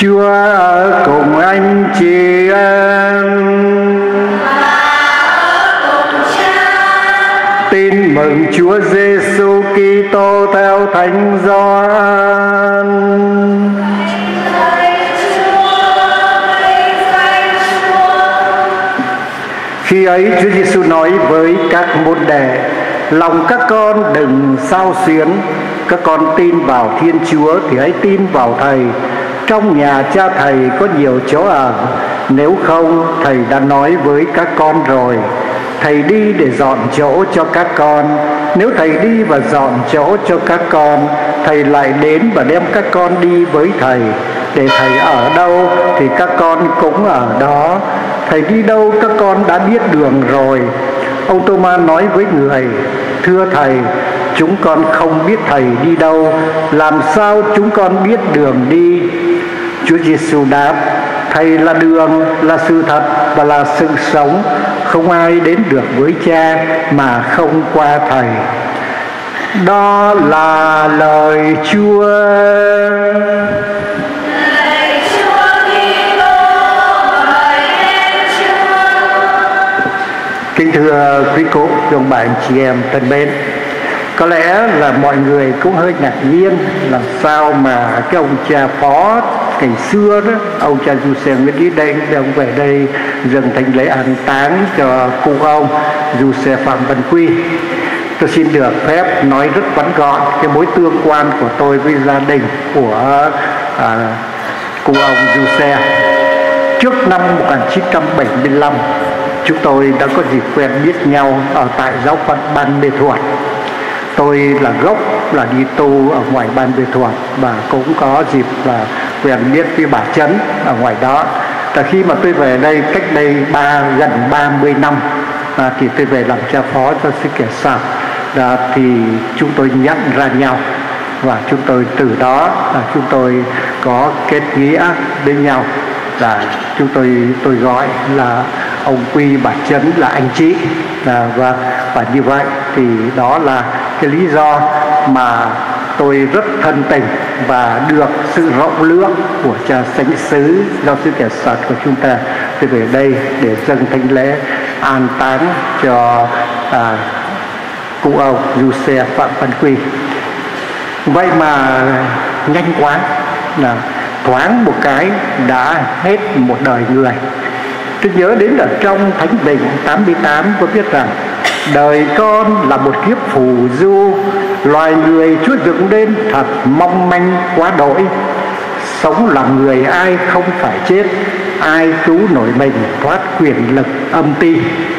Chúa ở cùng anh chị em. Tin mừng Chúa Giêsu Kitô theo Thánh Gioan. Khi ấy Chúa Giêsu nói với các môn đệ: lòng các con đừng xao xuyến. Các con tin vào Thiên Chúa thì hãy tin vào Thầy. Trong nhà Cha Thầy có nhiều chỗ ở, nếu không Thầy đã nói với các con rồi. Thầy đi để dọn chỗ cho các con. Nếu Thầy đi và dọn chỗ cho các con, Thầy lại đến và đem các con đi với Thầy. Để Thầy ở đâu thì các con cũng ở đó. Thầy đi đâu các con đã biết đường rồi. Ông Tô-ma nói với người: thưa Thầy, chúng con không biết Thầy đi đâu, làm sao chúng con biết đường đi? Chúa Giêsu đáp: Thầy là đường, là sự thật và là sự sống. Không ai đến được với Cha mà không qua Thầy. Đó là lời Chúa. Kính thưa quý cô, ông bà anh chị em thân mến, có lẽ là mọi người cũng hơi ngạc nhiên làm sao mà cái ông cha phó ngày xưa đó, ông cha Giuse Nguyễn Lý Định, ông về đây dâng thánh lễ an táng cho cụ ông Giuse Phạm Văn Quy. Tôi xin được phép nói rất ngắn gọn cái mối tương quan của tôi với gia đình của cụ ông Giuse. Trước năm 1975, chúng tôi đã có dịp quen biết nhau ở tại giáo phận Ban Mê Thuột. Tôi là gốc là đi tu ở ngoài Ban Mê Thuột và cũng có dịp là quen biết với bà Trấn ở ngoài đó. Và khi mà tôi về đây cách đây gần 30 năm thì tôi về làm cha phó cho sư Kẻ Sạc, thì chúng tôi nhận ra nhau và chúng tôi từ đó chúng tôi có kết nghĩa với nhau. Là tôi gọi là ông Quy, bà Trấn là anh chị, và như vậy thì đó là cái lý do mà tôi rất thân tình và được sự rộng lượng của cha Thánh Sứ giáo sư Kẻ Sạt của chúng ta. Tôi về đây để dâng thánh lễ an táng cho cụ ông Giuse Phạm Văn Quy. Vậy mà nhanh quá, là thoáng một cái đã hết một đời người. Tôi nhớ đến ở trong Thánh Bình 88 có viết rằng: đời con là một kiếp phù du, loài người Chúa dựng nên thật mong manh quá đỗi. Sống làm người ai không phải chết, ai cứu nổi mình thoát quyền lực âm ti.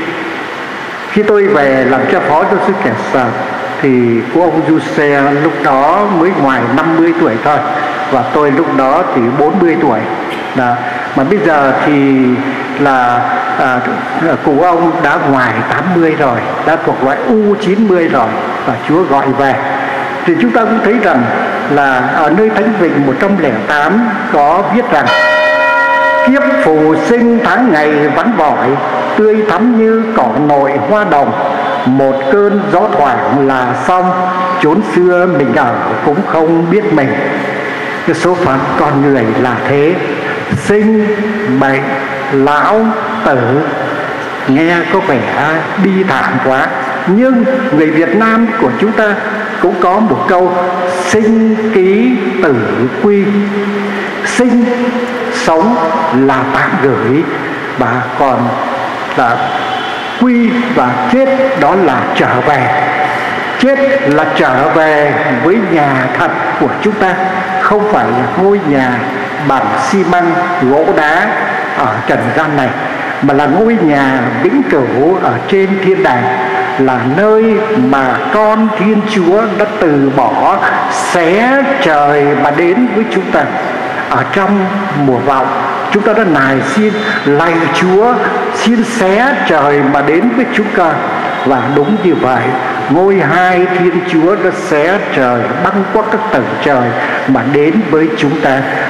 Khi tôi về làm cha phó cho sư Kẻ Sạt thì của ông Giuse lúc đó mới ngoài 50 tuổi thôi, và tôi lúc đó thì 40 tuổi. Mà bây giờ thì là cụ ông đã ngoài 80 rồi, đã thuộc loại U90 rồi, và Chúa gọi về. Thì chúng ta cũng thấy rằng là ở nơi Thánh Vịnh 108 có viết rằng: kiếp phù sinh tháng ngày vắn vỏi, tươi thắm như cỏ nội hoa đồng. Một cơn gió thoảng là xong, chốn xưa mình ở cũng không biết mình. Cái số phận con người là thế, sinh, bệnh, lão, tử. Nghe có vẻ bi thảm quá, nhưng người Việt Nam của chúng ta cũng có một câu: sinh ký tử quy. Sinh, sống là tạm gửi, và còn là quy và chết, đó là trở về. Chết là trở về với nhà thật của chúng ta, không phải là ngôi nhà bằng xi măng gỗ đá ở trần gian này, mà là ngôi nhà vĩnh cửu ở trên thiên đàng, là nơi mà con Thiên Chúa đã từ bỏ xé trời mà đến với chúng ta. Ở trong mùa vọng, chúng ta đã nài xin lạy Chúa, xin xé trời mà đến với chúng ta. Và đúng như vậy, ngôi hai Thiên Chúa đã xé trời băng qua các tầng trời mà đến với chúng ta.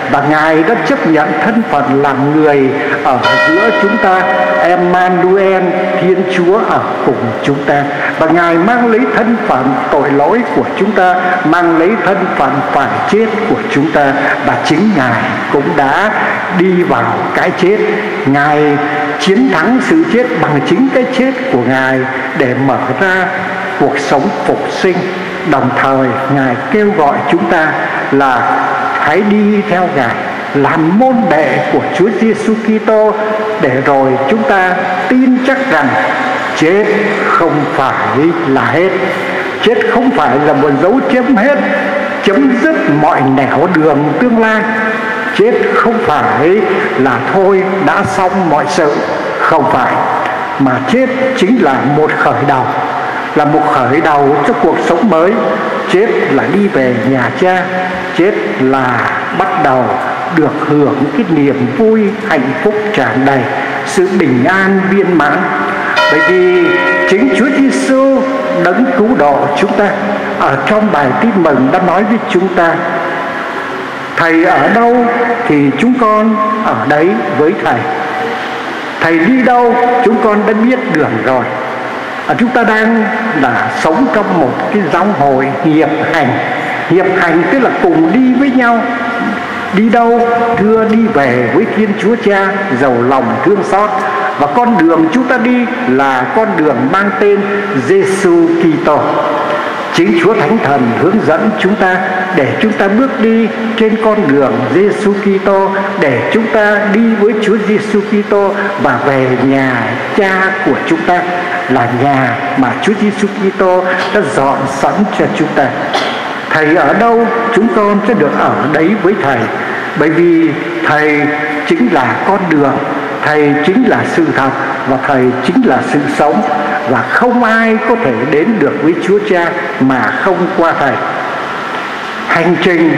và Ngài đã chấp nhận thân phận làm người ở giữa chúng ta, Emmanuel, Thiên Chúa ở cùng chúng ta. Và Ngài mang lấy thân phận tội lỗi của chúng ta, mang lấy thân phận phải chết của chúng ta, và chính Ngài cũng đã đi vào cái chết. Ngài chiến thắng sự chết bằng chính cái chết của Ngài để mở ra cuộc sống phục sinh. Đồng thời Ngài kêu gọi chúng ta là hãy đi theo Ngài, làm môn đệ của Chúa Giêsu Kitô, để rồi chúng ta tin chắc rằng chết không phải là hết. Chết không phải là một dấu chấm hết, chấm dứt mọi nẻo đường tương lai. Chết không phải là thôi đã xong mọi sự, không phải, mà chết chính là một khởi đầu, là một khởi đầu cho cuộc sống mới. Chết là đi về nhà Cha, chết là bắt đầu được hưởng cái niềm vui, hạnh phúc tràn đầy, sự bình an viên mãn. Bởi vì chính Chúa Giêsu đấng cứu độ chúng ta ở trong bài tin mừng đã nói với chúng ta: Thầy ở đâu thì chúng con ở đấy với Thầy. Thầy đi đâu chúng con đã biết đường rồi. Chúng ta đang là sống trong một cái giáo hội hiệp hành. Hiệp hành tức là cùng đi với nhau. Đi đâu? Thưa, đi về với Thiên Chúa Cha giàu lòng thương xót. Và con đường chúng ta đi là con đường mang tên Giêsu Kitô. Chính Chúa Thánh Thần hướng dẫn chúng ta để chúng ta bước đi trên con đường Giêsu Kitô, để chúng ta đi với Chúa Giêsu Kitô và về nhà Cha của chúng ta, là nhà mà Chúa Giêsu Kitô đã dọn sẵn cho chúng ta. Thầy ở đâu chúng con sẽ được ở đấy với Thầy, bởi vì Thầy chính là con đường, Thầy chính là sự thật, và Thầy chính là sự sống. Và không ai có thể đến được với Chúa Cha mà không qua Thầy. Hành trình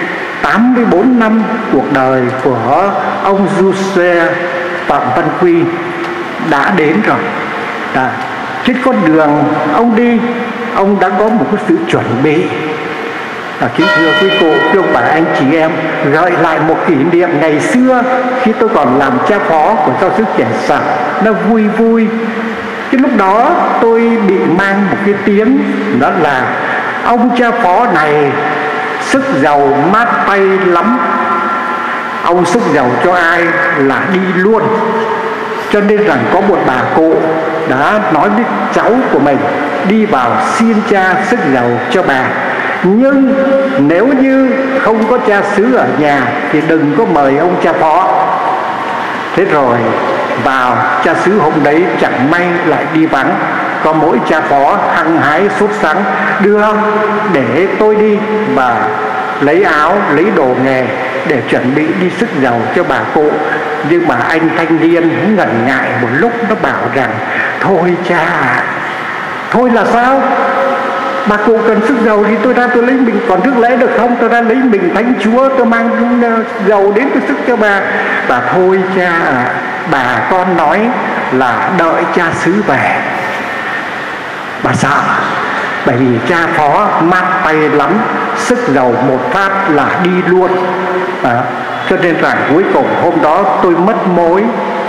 84 năm cuộc đời của ông Giuse Phạm Văn Quy đã đến rồi. Trên con đường ông đi, ông đã có một cái sự chuẩn bị. Kính thưa quý cụ, quý ông bà, anh chị em, gợi lại một kỷ niệm ngày xưa khi tôi còn làm cha phó của giáo xứ Trẻ Sảng. Nó vui vui. Cái lúc đó tôi bị mang một cái tiếng, đó là ông cha phó này sức giàu mát tay lắm. Ông sức giàu cho ai là đi luôn. Cho nên rằng có một bà cụ đã nói với cháu của mình đi vào xin cha sức giàu cho bà, nhưng nếu như không có cha xứ ở nhà thì đừng có mời ông cha phó. Thế rồi vào, cha xứ hôm đấy chẳng may lại đi vắng, có mỗi cha phó hăng hái sốt sắng đưa để tôi đi và lấy áo, lấy đồ nghề để chuẩn bị đi sức giàu cho bà cụ. Nhưng mà anh thanh niên ngần ngại một lúc, nó bảo rằng: thôi cha, thôi là sao? Bà cụ cần sức giàu thì tôi ra tôi lấy mình, còn rước lễ được không? Tôi ra lấy mình Thánh Chúa, tôi mang giàu đến tôi sức cho bà. Bà: thôi cha ạ, bà con nói là đợi cha xứ về. Bà sợ, bởi vì cha phó mát tay lắm, sức giàu một phát là đi luôn. Cho nên rằng cuối cùng hôm đó tôi mất mối.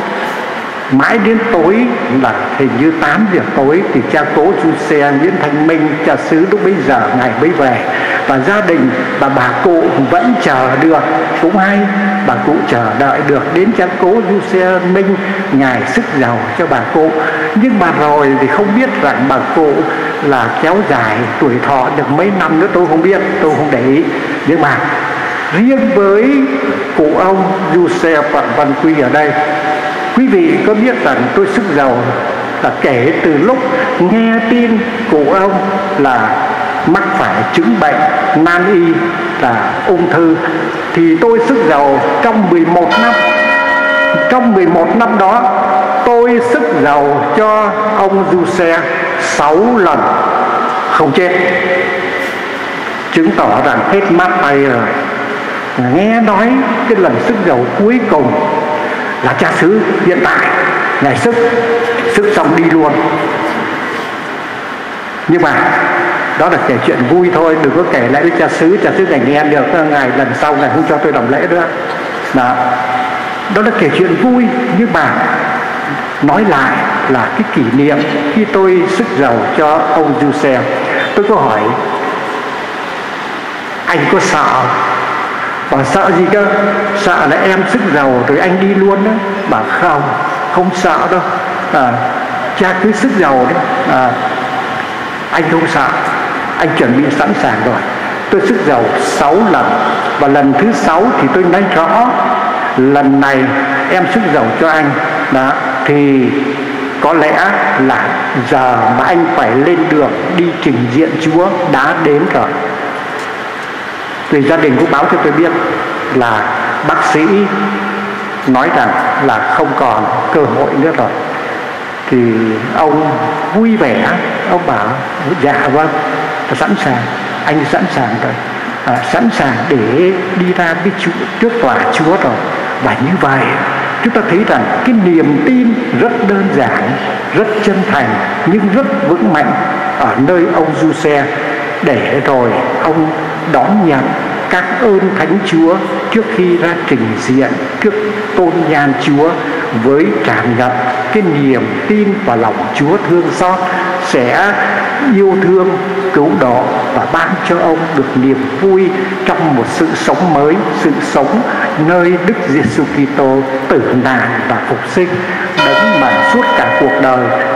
Mãi đến tối, là hình như 8 giờ tối, thì cha cố Giuse Nguyễn Thanh Minh, cha xứ lúc bấy giờ ngài mới về. Và gia đình và bà cụ vẫn chờ được. Cũng hay, bà cụ chờ đợi được đến cha cố Giuse Minh ngài sức giàu cho bà cụ. Nhưng mà rồi thì không biết rằng bà cụ là kéo dài tuổi thọ được mấy năm nữa, tôi không biết, tôi không để ý. Nhưng mà riêng với cụ ông Giuse Phạm Văn Quy ở đây, quý vị có biết rằng tôi sức giàu là kể từ lúc nghe tin cụ ông là mắc phải chứng bệnh nan y là ung thư, thì tôi sức giàu trong 11 năm. Trong 11 năm đó tôi sức giàu cho ông Giuse 6 lần không chết, chứng tỏ rằng hết mát tay rồi. Nghe nói cái lần sức giàu cuối cùng là cha xứ hiện tại ngài sức xong đi luôn. Nhưng mà Đó là kể chuyện vui thôi, đừng có kể lại với cha xứ này nghe được, ngày lần sau ngày không cho tôi làm lễ nữa. Đó là kể chuyện vui, nhưng mà nói lại là cái kỷ niệm khi tôi sức dầu cho ông Giuse. Tôi có hỏi anh có sợ? Bảo sợ gì cơ? Sợ là em sức dầu rồi anh đi luôn đó. Bảo không sợ đâu, cha cứ sức dầu đấy, anh không sợ, anh chuẩn bị sẵn sàng rồi. Tôi sức dầu 6 lần, và lần thứ 6 thì tôi nói rõ lần này em sức dầu cho anh đó, thì có lẽ là giờ mà anh phải lên đường đi trình diện Chúa đã đến rồi. Vì gia đình cũng báo cho tôi biết là bác sĩ nói rằng là không còn cơ hội nữa rồi. Thì ông vui vẻ, ông bảo dạ vâng, sẵn sàng, anh sẵn sàng rồi, sẵn sàng để đi ra với Chúa, trước tòa Chúa rồi. Và như vậy chúng ta thấy rằng cái niềm tin rất đơn giản, rất chân thành, nhưng rất vững mạnh ở nơi ông Giuse, để rồi ông đón nhận các ơn Thánh Chúa trước khi ra trình diện trước tôn nhan Chúa, với tràn ngập cái niềm tin và lòng Chúa thương xót sẽ yêu thương, cứu độ và ban cho ông được niềm vui trong một sự sống mới, sự sống nơi Đức Giêsu Kitô tử nạn và phục sinh, đấng mà suốt cả cuộc đời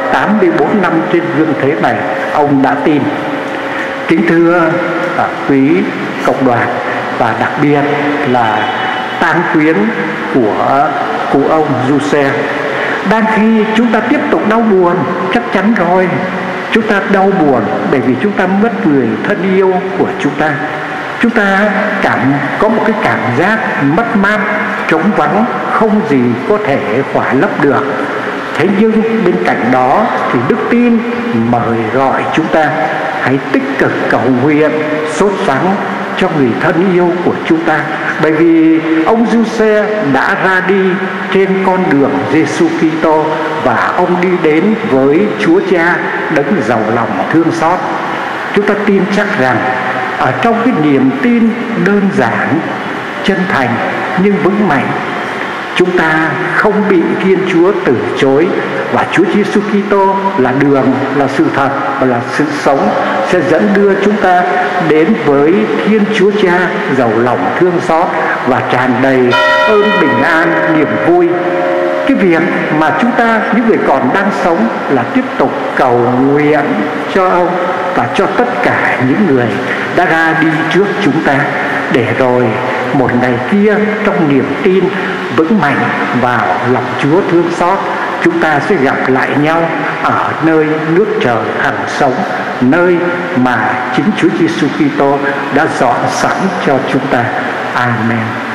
84 năm trên dương thế này ông đã tin. Kính thưa quý cộng đoàn, và đặc biệt là tang quyến của cụ ông Giuse, đang khi chúng ta tiếp tục đau buồn, chắc chắn rồi, chúng ta đau buồn bởi vì chúng ta mất người thân yêu của chúng ta. Chúng ta có một cái cảm giác mất mát, trống vắng, không gì có thể khỏa lấp được. Thế nhưng bên cạnh đó thì đức tin mời gọi chúng ta hãy tích cực cầu nguyện, sốt sắng cho người thân yêu của chúng ta. Bởi vì ông Giuse đã ra đi trên con đường Giêsu Kitô, và ông đi đến với Chúa Cha đấng giàu lòng thương xót. Chúng ta tin chắc rằng ở trong cái niềm tin đơn giản, chân thành nhưng vững mạnh, chúng ta không bị Thiên Chúa từ chối, và Chúa Giêsu Kitô là đường, là sự thật và là sự sống, sẽ dẫn đưa chúng ta đến với Thiên Chúa Cha giàu lòng thương xót và tràn đầy ơn bình an, niềm vui. Cái việc mà chúng ta, những người còn đang sống, là tiếp tục cầu nguyện cho ông và cho tất cả những người đã ra đi trước chúng ta, để rồi một ngày kia trong niềm tin vững mạnh vào lòng Chúa thương xót, chúng ta sẽ gặp lại nhau ở nơi nước trời hằng sống, nơi mà chính Chúa Giêsu Kitô đã dọn sẵn cho chúng ta. Amen.